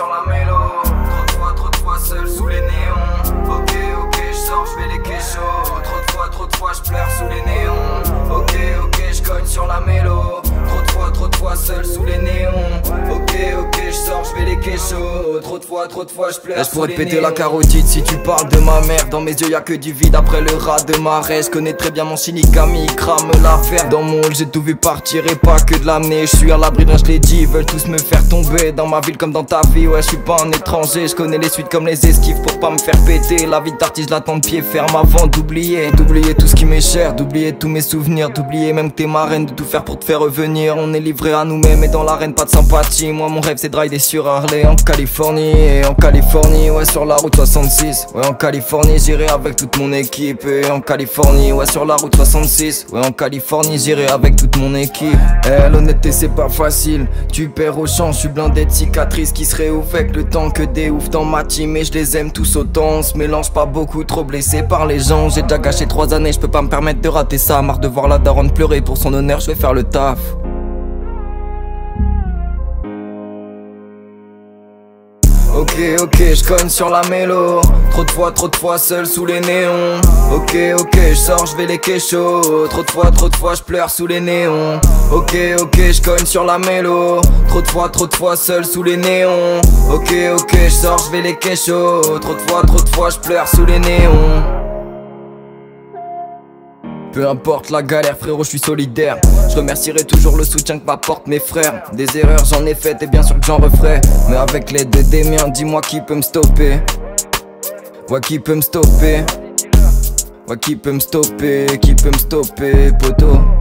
sur la mélo. Trop de fois seul sous les néons. Ok, je sors, je vais les kéchos. Trop de fois je pleure sous les néons. Ok, je cogne sur la mélo. Trop de fois seul sous les néons. Ok, je sors, je vais les kéchos. Trop de fois je pleure. Je pourrais te péter la carotide si tu parles de ma mère. Dans mes yeux y'a que du vide après le raz de marée. Je connais très bien mon Shinigami, il crame l'affaire. Dans mon hall j'ai tout vu partir et pas que de l'amener. Je suis à l'abri d'un, je l'ai dit, ils veulent tous me faire tomber. Dans ma ville comme dans ta vie, ouais je suis pas un étranger. Je connais les suites comme les esquives pour pas me faire péter. La vie d'artiste je l'attends de pied ferme avant d'oublier tout ce qui m'est cher, d'oublier tous mes souvenirs, d'oublier même que t'es ma reine, de tout faire pour te faire revenir. On est livré à nous-mêmes et dans l'arène pas de sympathie. Moi mon rêve c'est de rider sur Harley en Californie. Et en Californie, ouais sur la route 66. Ouais en Californie j'irai avec toute mon équipe. Et en Californie, ouais sur la route 66. Ouais en Californie j'irai avec toute mon équipe. L'honnêteté c'est pas facile, tu perds au champ. Je suis blindé de cicatrices qui seraient ouf avec le temps. Que des ouf dans ma team et je les aime tous autant. On se mélange pas beaucoup, trop blessé par les gens. J'ai déjà gâché 3 années, je peux pas me permettre de rater ça. Marre de voir la daronne pleurer pour son honneur, je vais faire le taf. Ok, je cogne sur la mélo. Trop de fois seul sous les néons. Ok, je sors, je vais les kéchos. Trop de fois je pleure sous les néons. Ok, je cogne sur la mélo. Trop de fois seul sous les néons. Ok, je sors, je vais les kéchos. Trop de fois je pleure sous les néons. Peu importe la galère frérot, je suis solidaire. Je remercierai toujours le soutien que m'apportent mes frères. Des erreurs j'en ai faites et bien sûr que j'en referai. Mais avec l'aide des miens, dis-moi qui peut me stopper. Ouais qui peut me stopper. Ouais qui peut me stopper, poto.